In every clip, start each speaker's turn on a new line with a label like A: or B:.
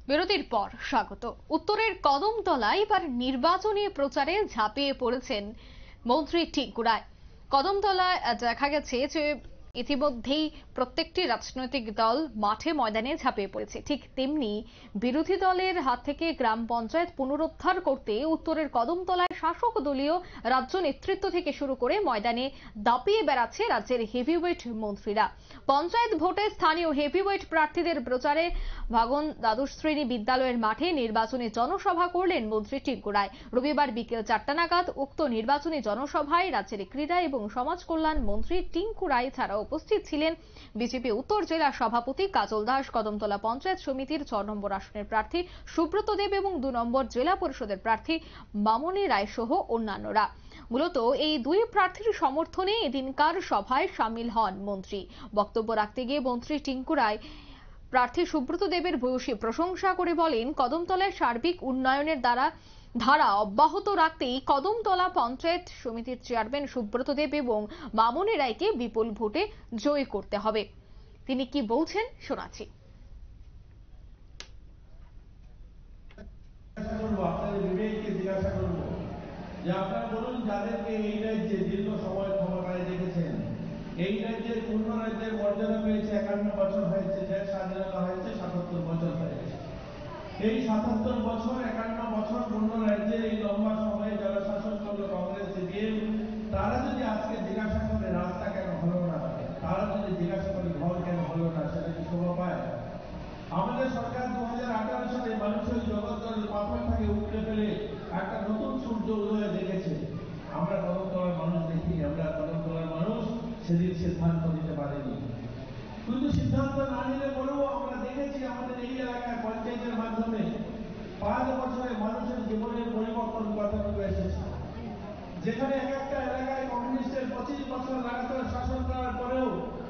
A: বিরতির পর স্বাগত। উত্তরের কদমতলায় এবার নির্বাচনী প্রচারে ঝাঁপিয়ে পড়েছেন মন্ত্রী টিঙ্কু রায়। কদমতলায় দেখা গেছে যে ইতিমধ্যেই প্রত্যেকটি রাজনৈতিক দল মাঠে ময়দানে ঝাঁপিয়ে পড়েছে, ঠিক তেমনি বিরোধী দলের হাত থেকে গ্রাম পঞ্চায়েত পুনরুদ্ধার করতে উত্তরের কদমতলায় শাসক দলীয় রাজ্য নেতৃত্ব থেকে শুরু করে ময়দানে দাপিয়ে বেড়াচ্ছে রাজ্যের হেভিওয়েট মন্ত্রীরা। পঞ্চায়েত ভোটে স্থানীয় হেভিওয়েট প্রার্থীদের প্রচারে ভাগন দ্বাদশ শ্রেণী বিদ্যালয়ের মাঠে নির্বাচনী জনসভা করলেন মন্ত্রী টিঙ্কু রায়। রবিবার বিকেল 4টা নাগাদ উক্ত নির্বাচনী জনসভায় রাজ্যের ক্রীড়া এবং সমাজ কল্যাণ মন্ত্রী টিঙ্কু রায় ছাড়াও উপস্থিত ছিলেন বিজেপি উত্তর জেলা সভাপতি কাজল দাস, কদমতলা পঞ্চায়েত সমিতির 6 নম্বর আসনের প্রার্থী সুব্রত দেব এবং 2 নম্বর জেলা পরিষদের প্রার্থী মামনি রায় সহ অন্যান্যরা। মূলত এই দুই প্রার্থীর সমর্থনে এদিনকার সভায় সামিল হন মন্ত্রী। বক্তব্য রাখতে গিয়ে মন্ত্রী টিঙ্কু রায় প্রার্থী সুব্রত দেবের ভূয়সী প্রশংসা করে বলেন, কদমতলায় সার্বিক উন্নয়নের ধারা অব্যাহত রাখতেই কদমতলা পঞ্চায়েত সমিতির চেয়ারম্যান সুব্রত দেব এবং মামনি রায়কে বিপুল ভোটে জয়ী করতে হবে। তিনি কি বলছেন শোনাচ্ছি।
B: আপনারা বলুন, যাদেরকে এই রাজ্যে দীর্ঘ সময় ক্ষমতায় রেখেছেন, এই রাজ্যের পূর্ণ রাজ্যের মর্যাদা পেয়েছে 51 বছর হয়েছে, দেশ স্বাধীনতা হয়েছে 77 বছর হয়েছে। এই 77 বছর 51 বছর পূর্ণ রাজ্যের এই লম্বা সময়ে যারা শাসন করলো কংগ্রেস সিপিএম, তারা যদি আজকে জিজ্ঞাসা করে রাস্তা কেন হলো না, তারা যদি জিজ্ঞাসা করে ঘর কেন হলো না, সেটা কি শোভা পায়? আমাদের সরকার 2018 সালে মানুষের জগৎজলের পাথর থেকে উঠে ফেলে একটা নতুন সূর্য উদয় দেখেছে। আমরা কদমতলার মানুষ দেখিনি, আমরা কদমতলার মানুষ সেদিন সিদ্ধান্ত নিতে পারিনি। কিন্তু সিদ্ধান্ত না নিলে পরেও আমরা দেখেছি আমাদের এই এলাকায় পঞ্চায়েতের মাধ্যমে 5 বছরে মানুষের জীবনের পরিবর্তন কথাটুকু এসেছে। যেখানে এক একটা এলাকায় কমিউনিস্টের 25 বছর লাগাতার শাসন করার পরেও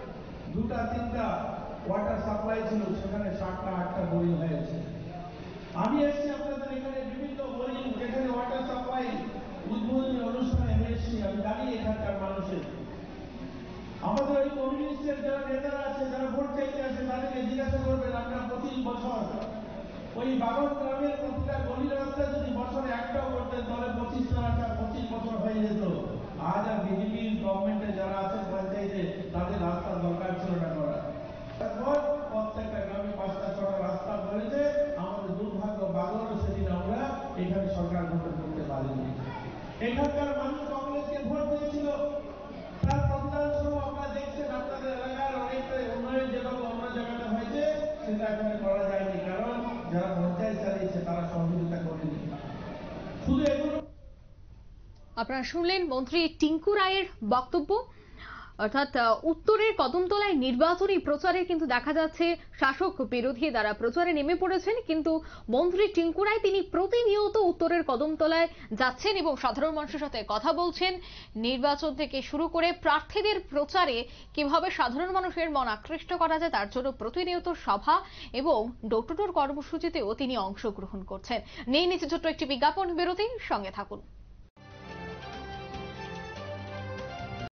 B: 2-3টা ওয়াটার সাপ্লাই ছিল, সেখানে 7টা-8টা বোরিং হয়েছে। আমি এসেছি আপনাদের এখানে বিভিন্ন বোরিং, যেখানে ওয়াটার সাপ্লাই উদ্বোধনী অনুষ্ঠানে আমি এসেছি, আমি জানি এখানকার মানুষের। আমাদের ওই কমিউনিস্টের যারা নেতারা আছে, যারা ভোট চাইতে আসে, তাদেরকে জিজ্ঞাসা করবেন, আমরা 25 বছর ওই বাগন গ্রামের প্রতিটা গলি রাস্তা যদি বছরে একটাও করতেন, তাহলে 25 বছর হয়ে যেত। আজ আর বিজেপি গভর্নমেন্টে যারা আছেন পঞ্চায়েতে, তাদের রাস্তার দরকার ছিল না করা। প্রত্যেকটা গ্রামে 5টা-6টা রাস্তা করেছে। আমাদের দুর্ভাগ্য, বাগন সেদিন আমরা এখানে সরকার গঠন করতে পারিনি। এখানকার মানুষ কংগ্রেসকে ভোট দিয়েছিল, তার প্রতিদান স্বরূপ আপনারা দেখছেন আপনাদের এলাকার অনেকটা উন্নয়ন যেভাবে অন্য জায়গাতে হয়েছে, সেটা এখানে করা যায়নি, কারণ যারা পঞ্চায়েত চালিয়েছে তারা সহযোগিতা করেনি। শুধু এগুলো
A: আপনারা শুনলেন মন্ত্রী টিঙ্কু রায়ের বক্তব্য। অর্থাৎ উত্তরের কদমতলায় নির্বাচনী প্রচারে কিন্তু দেখা যাচ্ছে শাসক বিরোধী দ্বারা প্রচারে নেমে পড়েছেন, কিন্তু মন্ত্রী টিঙ্কু রায় তিনি প্রতিনিয়ত উত্তরের কদমতলায় যাচ্ছেন এবং সাধারণ মানুষের সাথে কথা বলছেন। নির্বাচন থেকে শুরু করে প্রার্থীদের প্রচারে কিভাবে সাধারণ মানুষের মন আকৃষ্ট করা যায় তার জন্য প্রতিনিয়ত সভা এবং ডোর টু ডোর কর্মসূচিতেও তিনি অংশগ্রহণ করছেন। নিয়ে নিচ্ছে ছোট্ট একটি বিজ্ঞাপন বিরতি, সঙ্গে থাকুন।